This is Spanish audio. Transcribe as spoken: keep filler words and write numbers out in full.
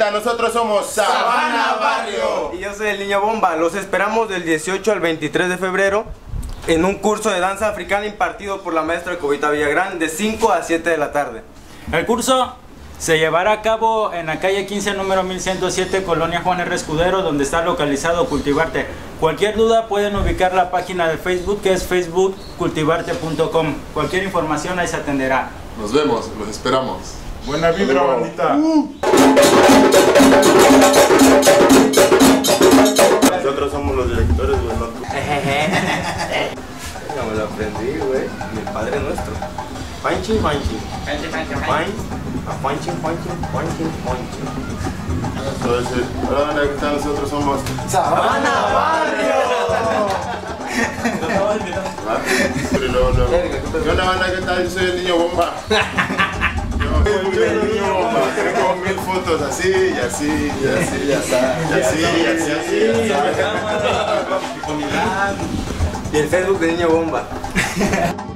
Bandita, nosotros somos Sabana Barrio. Y yo soy el Niño Bomba. Los esperamos del dieciocho al veintitrés de febrero en un curso de danza africana impartido por la maestra Covita Villagrán de cinco a siete de la tarde. El curso se llevará a cabo en la calle quince, número mil ciento siete, Colonia Juan R. Escudero, donde está localizado Cultivarte. Cualquier duda pueden ubicar la página de Facebook, que es facebook cultivarte punto com. Cualquier información ahí se atenderá. Nos vemos, los esperamos. Buena vibra, bandita. Uh. Nosotros somos los directores, güey. No me lo aprendí, güey. Mi Padre Nuestro. Panchi, panchi. Panchi, panchi, panchi. Panchi, panchi, panchi, panchi. Entonces, hola, banda, ¿qué tal? Nosotros somos Sabana Barrio. ¿Qué onda, banda? ¿Qué tal? Yo soy el Niño Bomba. Yo soy el Niño Bomba. Tengo mil fotos así, y así, y así, y así, y así, y así, y así. Y el Facebook de Niño Bomba.